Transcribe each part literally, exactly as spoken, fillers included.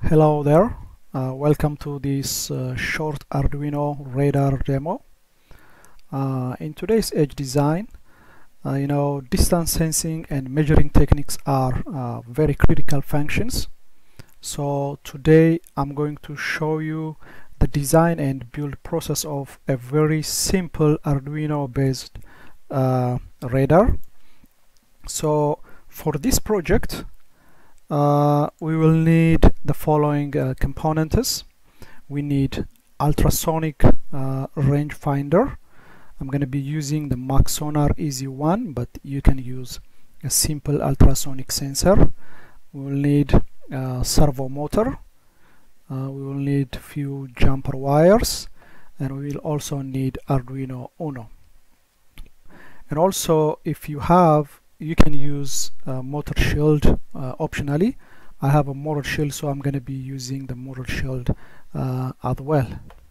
Hello there, uh, welcome to this uh, short Arduino radar demo. Uh, in today's edge design, uh, you know, distance sensing and measuring techniques are uh, very critical functions. So today I'm going to show you the design and build process of a very simple Arduino based uh, radar. So for this project, Uh, we will need the following uh, components. We need ultrasonic uh, rangefinder. I'm going to be using the MaxSonar E Z one, but you can use a simple ultrasonic sensor. We will need a servo motor. Uh, we will need a few jumper wires, and we will also need Arduino UNO. And also, if you have you can use a motor shield uh, optionally. I have a motor shield, so I'm going to be using the motor shield uh, as well.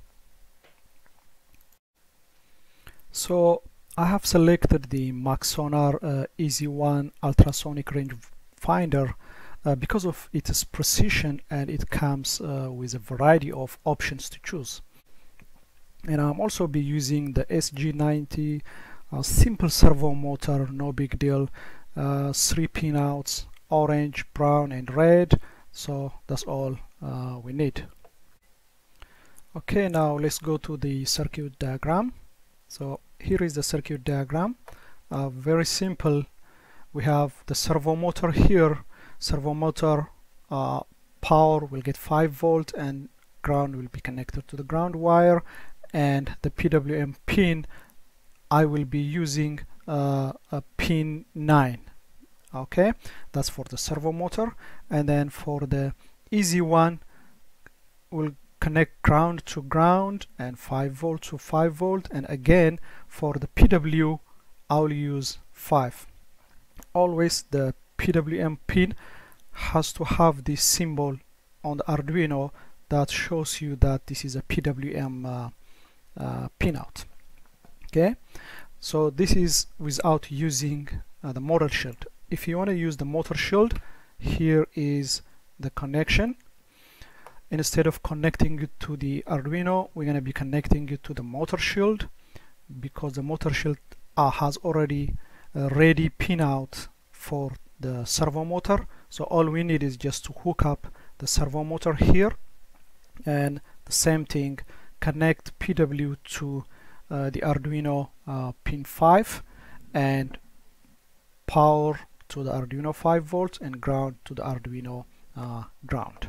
So I have selected the MaxSonar uh, E Z one ultrasonic rangefinder uh, because of its precision, and it comes uh, with a variety of options to choose. And I'm also be using the S G ninety a simple servo motor, no big deal, uh, three pinouts, orange, brown and red, so that's all uh, we need. Okay, now let's go to the circuit diagram. So here is the circuit diagram, uh, very simple. We have the servo motor here. Servo motor uh, power will get five volt and ground will be connected to the ground wire, and the P W M pin I will be using uh, a pin nine. Okay, that's for the servo motor. And then for the E Z one, we'll connect ground to ground and five volt to five volt, and again for the P W I'll use five. Always the P W M pin has to have this symbol on the Arduino that shows you that this is a P W M uh, uh, pinout. Okay, so this is without using uh, the motor shield. If you want to use the motor shield, here is the connection. Instead of connecting it to the Arduino, we're going to be connecting it to the motor shield, because the motor shield uh, has already a ready pinout for the servo motor. So all we need is just to hook up the servo motor here, and the same thing, connect P W to Uh, the Arduino uh, pin five, and power to the Arduino five volts and ground to the Arduino uh, ground.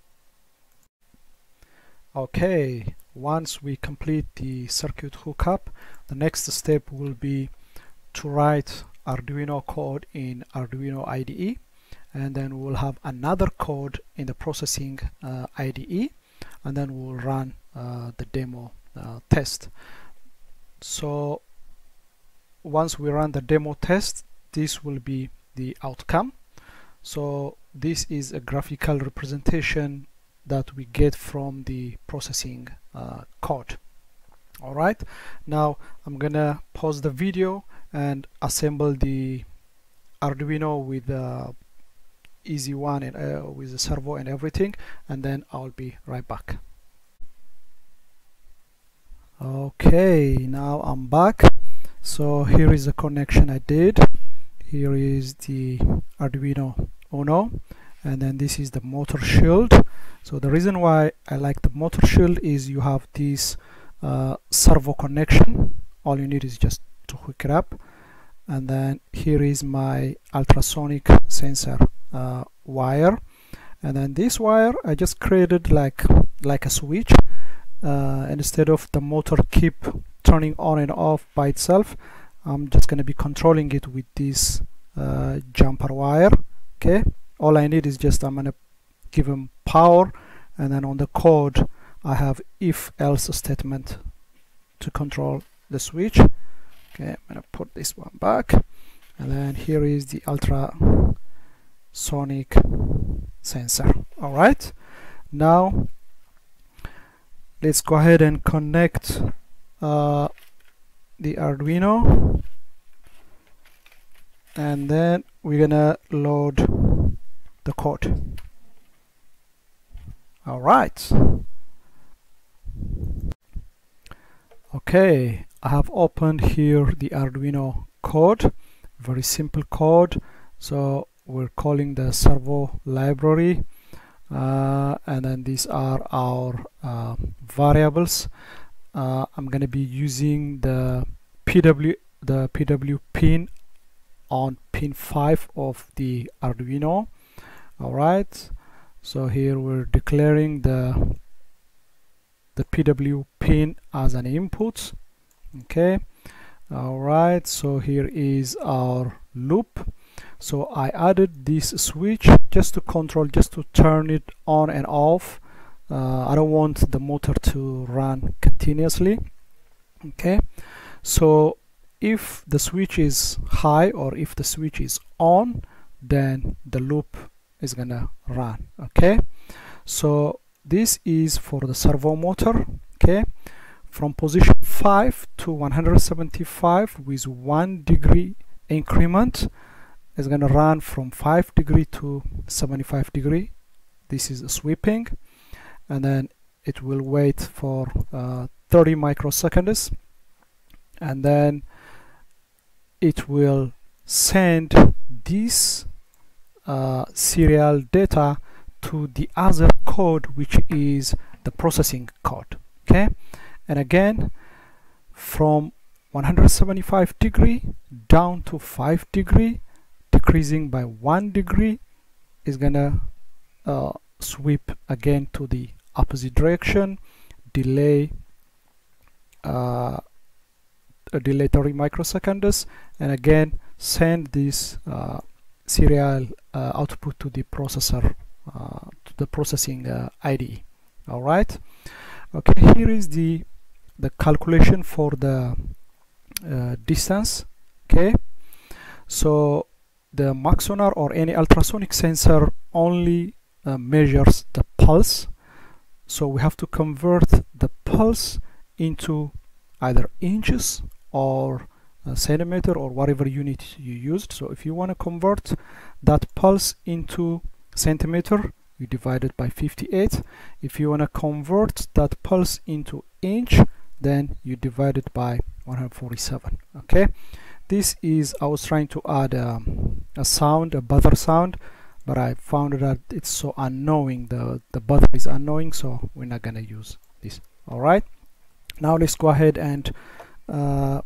Okay, once we complete the circuit hookup, the next step will be to write Arduino code in Arduino I D E, and then we'll have another code in the processing uh, I D E, and then we'll run uh, the demo uh, test. So once we run the demo test, this will be the outcome. So this is a graphical representation that we get from the processing uh, code. Alright, now I'm gonna pause the video and assemble the Arduino with the E Z one and uh, with the servo and everything, and then I'll be right back. Okay, now I'm back. So here is the connection I did. Here is the Arduino UNO, and then this is the motor shield. So the reason why I like the motor shield is you have this uh, servo connection. All you need is just to hook it up, and then here is my ultrasonic sensor uh, wire, and then this wire I just created like like a switch. Uh, instead of the motor keep turning on and off by itself, I'm just going to be controlling it with this uh, jumper wire. Okay, all I need is just I'm going to give them power, and then on the code I have if else statement to control the switch. Okay, I'm going to put this one back, and then here is the ultrasonic sensor. All right, now let's go ahead and connect uh, the Arduino, and then we're gonna load the code. All right. Okay, I have opened here the Arduino code, very simple code. So we're calling the Servo library, uh, and then these are our uh, variables. Uh, I'm going to be using the P W the P W pin on pin five of the Arduino. All right, so here we're declaring the the P W pin as an input. Okay, all right, so here is our loop. So I added this switch just to control, just to turn it on and off. uh, I don't want the motor to run continuously. Okay, so if the switch is high or if the switch is on, then the loop is gonna run. Okay, so this is for the servo motor. Okay, from position five to one hundred seventy-five with one degree increment is gonna run from five degree to seventy-five degree. This is sweeping, and then it will wait for uh, thirty microseconds, and then it will send this uh, serial data to the other code, which is the processing code. Okay, and again from one hundred seventy-five degree down to five degree, decreasing by one degree, is gonna uh, sweep again to the opposite direction, delay uh, a delay thirty microseconds, and again send this uh, serial uh, output to the processor, uh, to the processing uh, I D E. All right. Okay, here is the the calculation for the uh, distance. Okay, so the MaxSonar or any ultrasonic sensor only uh, measures the pulse, so we have to convert the pulse into either inches or a centimeter or whatever unit you used. So if you want to convert that pulse into centimeter, you divide it by fifty-eight. If you want to convert that pulse into inch, then you divide it by one hundred forty-seven. Okay, this is, I was trying to add um, a sound, a buzzer sound, but I found that it's so annoying, the the buzzer is annoying, so we're not gonna use this. All right, now let's go ahead and uh,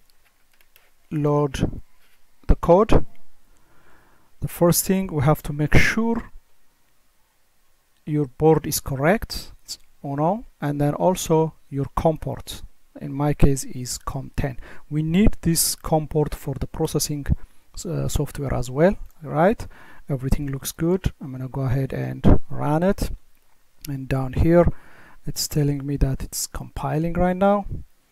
load the code. The first thing, we have to make sure your board is correct, it's UNO, and then also your COM port, in my case is COM ten. We need this COM port for the processing uh, software as well. Right, everything looks good. I'm gonna go ahead and run it, and down here it's telling me that it's compiling right now,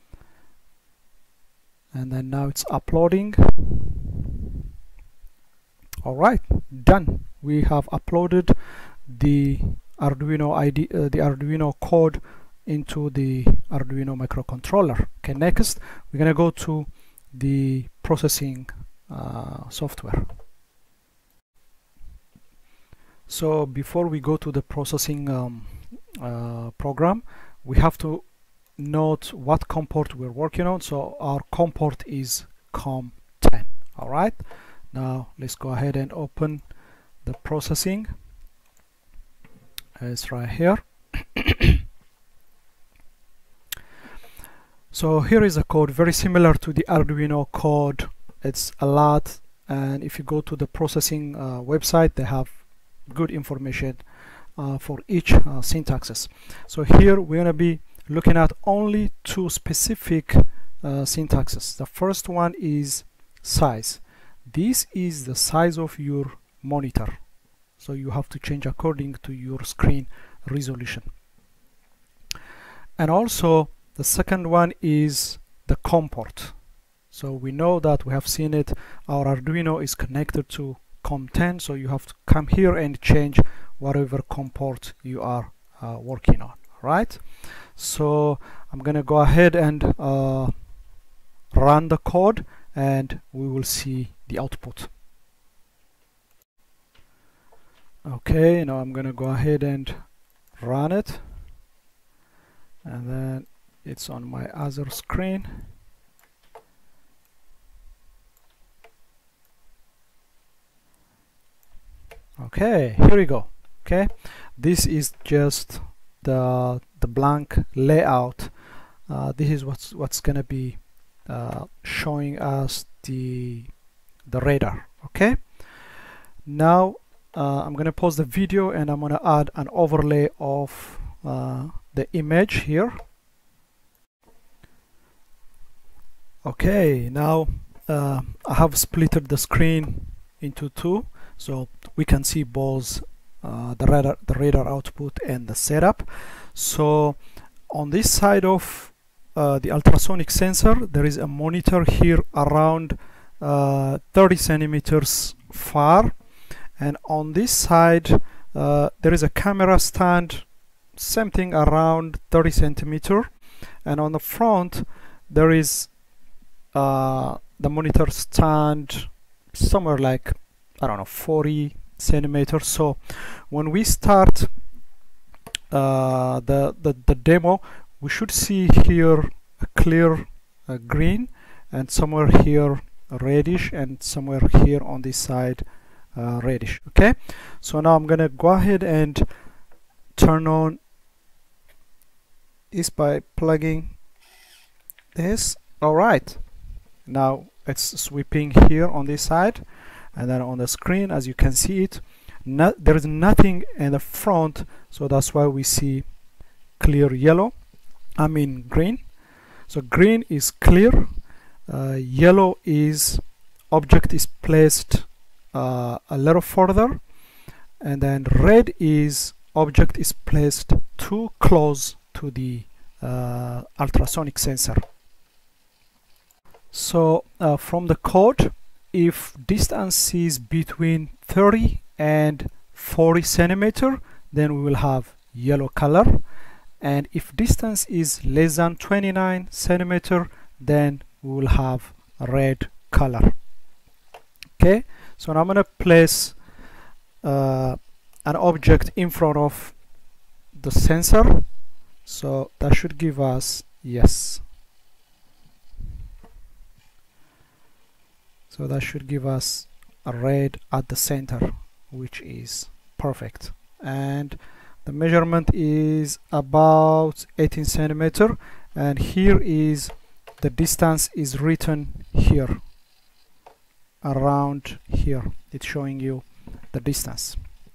and then now it's uploading. All right, done. We have uploaded the Arduino I D, uh, the Arduino code into the Arduino microcontroller. Okay, next we're gonna go to the processing uh, software. So before we go to the processing um, uh, program, we have to note what COM port we're working on. So our COM port is COM ten. All right, now let's go ahead and open the processing. It's right here. So here is a code very similar to the Arduino code. It's a lot, and if you go to the processing uh, website, they have good information uh, for each uh, syntaxes. So here we're gonna be looking at only two specific uh, syntaxes. The first one is size. This is the size of your monitor, so you have to change according to your screen resolution. And also the second one is the COM port. So we know that, we have seen it, our Arduino is connected to COM ten, so you have to come here and change whatever COM port you are uh, working on. Right, so I'm gonna go ahead and uh, run the code, and we will see the output. Okay, now I'm gonna go ahead and run it, and then it's on my other screen. Okay, here we go. Okay, this is just the the blank layout. Uh, this is what's what's gonna be uh, showing us the the radar. Okay, now uh, I'm gonna pause the video and I'm gonna add an overlay of uh, the image here. Okay, now uh, I have splitted the screen into two, so we can see both uh, the radar the radar output and the setup. So on this side of uh, the ultrasonic sensor, there is a monitor here around uh, thirty centimeters far, and on this side uh, there is a camera stand, something around thirty centimeter, and on the front there is uh, the monitor stand somewhere like, I don't know, forty centimeters. So when we start uh, the, the the demo, we should see here a clear uh, green, and somewhere here reddish, and somewhere here on this side uh, reddish. Okay, so now I'm gonna go ahead and turn on this by plugging this. All right, now it's sweeping here on this side, and then on the screen, as you can see it, no, there is nothing in the front, so that's why we see clear yellow, I mean green. So green is clear, uh, yellow is object is placed uh, a little further, and then red is object is placed too close to the uh, ultrasonic sensor. So uh, from the code, if distance is between thirty and forty centimeter, then we will have yellow color, and if distance is less than twenty-nine centimeter, then we will have red color. Okay, so now I'm gonna place uh, an object in front of the sensor, so that should give us yes. So that should give us a red at the center, which is perfect. And the measurement is about eighteen centimeter, and here is the distance is written here, around here. It's showing you the distance.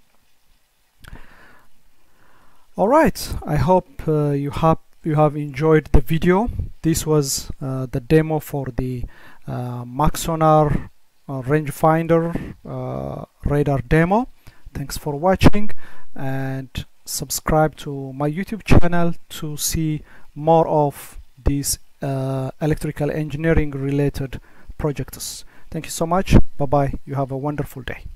All right, I hope uh, you have you have enjoyed the video. This was uh, the demo for the uh, MaxSonar uh, rangefinder uh, radar demo. Thanks for watching, and subscribe to my YouTube channel to see more of these uh, electrical engineering related projects. Thank you so much. Bye bye. You have a wonderful day.